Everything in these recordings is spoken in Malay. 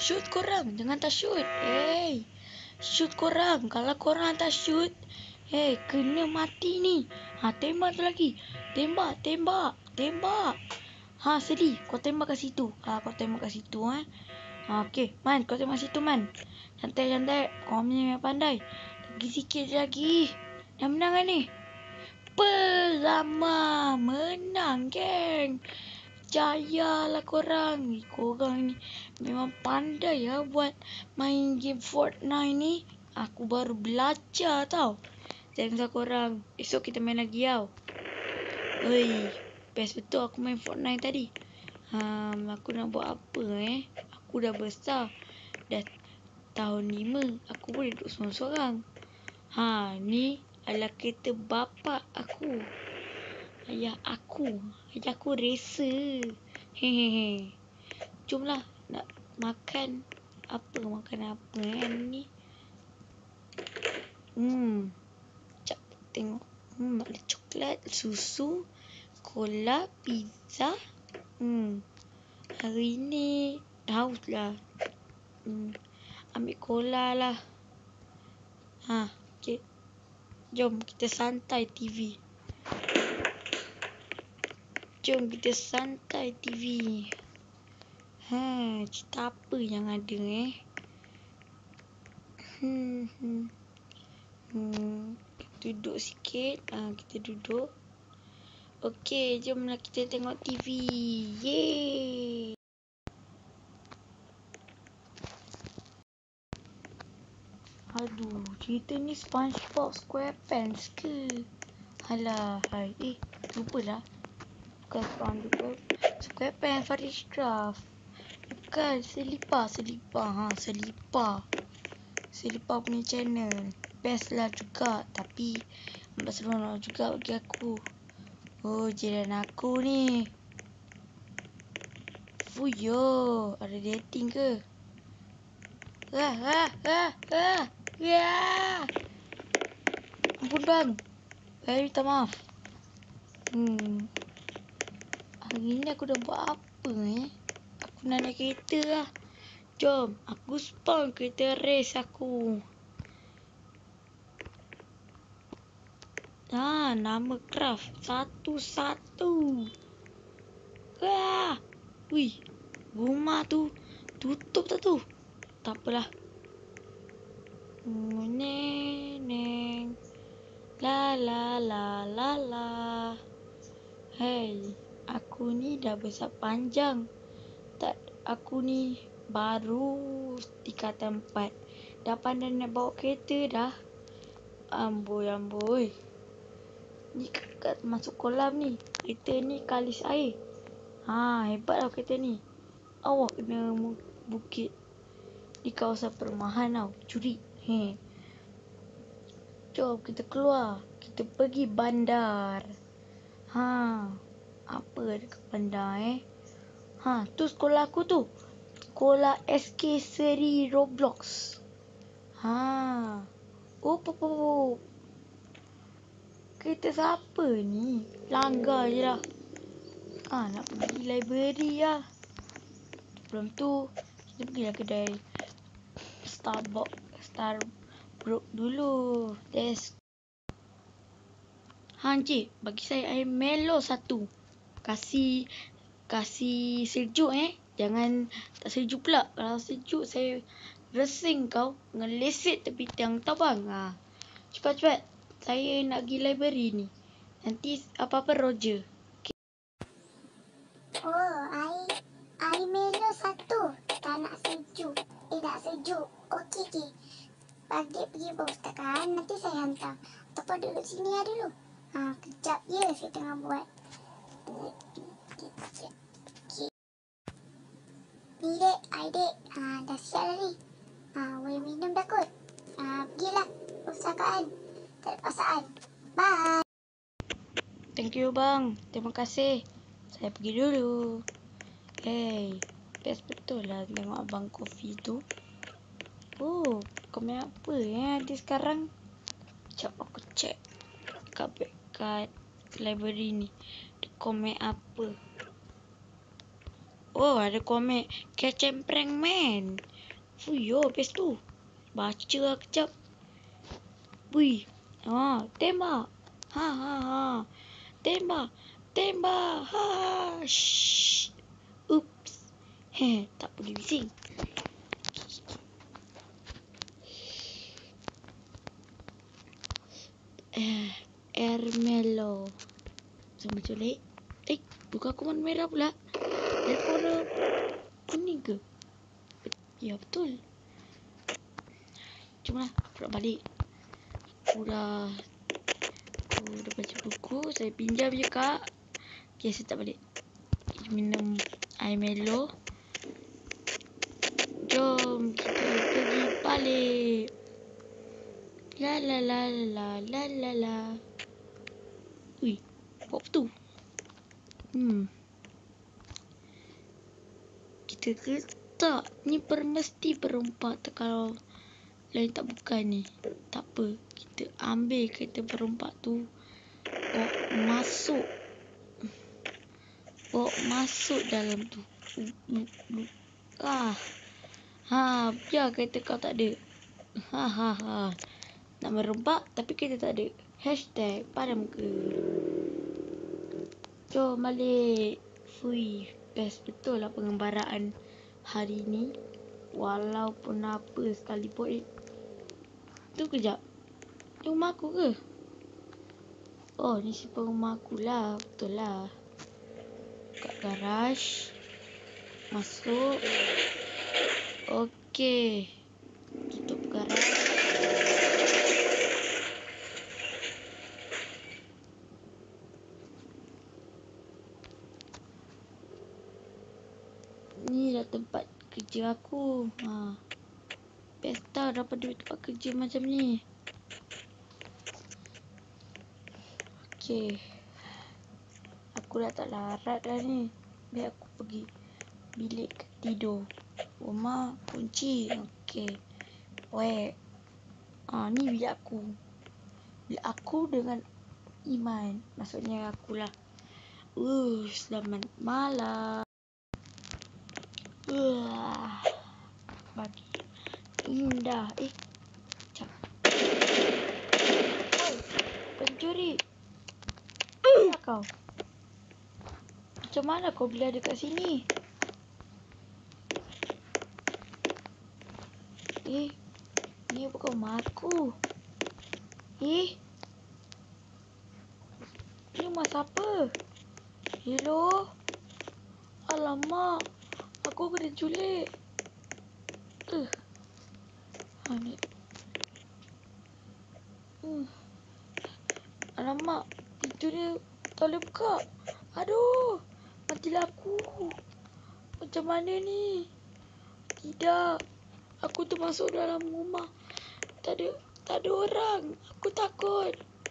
Shoot korang, jangan tak shoot. Shoot korang. Kalau korang tak shoot, kena mati ni. Tembak tu lagi. Tembak. Sedih. Kau tembak kat situ. Kau tembak kat situ, okey, Man, kau tembak situ, Man. Santai. Kau ni pandai. Lagi sikit lagi. Dah menang kan ni? Lama. Menang, geng. Jayalah korang. Korang ni memang pandai buat main game Fortnite ni. Aku baru belajar tau. Jangan korang. Esok kita main lagi tau. Best betul aku main Fortnite tadi. Aku nak buat apa Aku dah besar. Dah tahun 5. Aku boleh duduk seorang-seorang. Ni adalah kereta bapa aku. Ayah aku racer. Hehehe. Jomlah nak makan apa ni. Sekejap tengok. Ada coklat, susu, cola, pizza. Hari ni haus lah. Ambil cola lah. Okay. Jom kita santai TV. Cerita apa yang ada Duduk sikit. Kita duduk. Okey, jomlah kita tengok TV. Yeay. Aduh, cerita ni SpongeBob SquarePants ke? Alah, lupalah. Bukan SpongeBob SquarePants Farish Craft. Bukan, Selipar. Selipar punya channel. Best lah juga. Tapi nampak seronok juga bagi aku. Jiran aku ni. Fuyo. Ada dating ke? Ampun bang. Minta maaf. Hari ni aku dah buat apa Aku nak naik kereta lah. Jom, aku spawn kereta race aku. Nama craft 11. Rumah tu tutup tak tu? Tak apalah. Neng. La. Aku ni dah besar panjang. Aku ni baru tingkatan 4. Dah pandai nak bawa kereta dah. Amboi. Ni kat masuk kolam ni. Kereta ni kalis air. Hebat lah kereta ni. Awak kena bukit di kawasan perumahan tau. Curi. Jom kita keluar. Kita pergi bandar. Apa dekat bandar tu sekolah aku tu. Sekolah SK Seri Roblox. Kereta siapa ni? Langgar je lah. Nak pergi library lah. Sebelum tu kita pergilah kedai Starbucks dulu. Encik, bagi saya air Melo 1. Kasih sejuk Jangan tak sejuk pula. Kalau sejuk saya resing kau. Ngeleset tepi tiang tau bang. Cepat. Saya nak pergi library ni. Nanti apa-apa Roger. Air Melo 1. Tak nak sejuk. Tak sejuk. Okey. Adik pergi perpustakaan. Nanti saya hantar. Ataupun duduk sini dulu. Kejap je saya tengah buat. Ni dek, adik. Dah siap dah ni. Boleh minum dah kot. Pergilah perpustakaan. Tak ada paksaan. Bye. Thank you bang. Terima kasih. Saya pergi dulu. Best betul lah tengok abang kopi tu. Komen apa ada sekarang? Sekejap aku check kat library ni. Ada komen apa? Ada komen Catch and Prank Man. Fuyo, best tu. Baca lah kejap. Wih. Tembak. Ha. Tembak. Ha. Shh. Oops. Tak pergi bising. Ermelo. Sama colek. Bukan aku warna merah pula. Dia warna kuning ke? Ya, betul. Cuma aku nak balik. Aku dah baca buku. Saya pinjam je, Kak. Okay, saya tak balik. Minum air Melo. Jom kita pergi balik. La la la la la la la. Ui, apa tu? Kita tak. Ni mesti berempat. Kalau lain tak bukan ni. Tak apa. Kita ambil kereta berempat tu. Masuk dalam tu. Biar kereta kau tak ada. Nak merempak tapi kereta tak ada. Hashtag pada muka. Jom balik. Fui, best betul lah pengembaraan hari ni. Walaupun apa sekalipun. Tu kejap. Ni rumah aku ke? Oh, ni simpan rumah aku lah. Betul lah. Kat garaj. Masuk. Okey. Tutup garaj. Ni dah tempat kerja aku. Best tau dapat duit tempat kerja macam ni. Okey. Aku dah tak larat dah ni. Biar aku pergi bilik tidur. Rumah kunci. Okey. Ni bilik aku. Bilik aku dengan Iman. Maksudnya akulah. Selamat malam. Bagi indah. Cak. Pencuri. Mana kau? Macam mana kau bila ada kat sini? Ni bukan rumah aku. Ni rumah siapa? Hello? Alamak. Aku kena culik. Ni. Alamak. Pintu dia tak boleh buka. Aduh. Matilah aku. Macam mana ni? Tidak. Aku termasuk dalam rumah. Tak ada orang. Aku takut.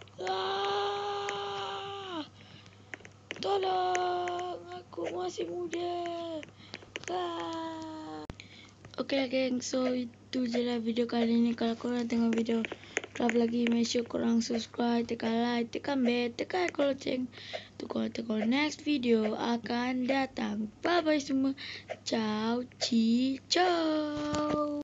Tolong. Aku masih muda. Okay geng, so itu je lah video kali ni. Kalau korang tengok video lagi, make sure korang subscribe, tekan like, tekan bell, tekan loceng. Tu korang tengok next video akan datang. Bye bye semua. Ciao, ciao.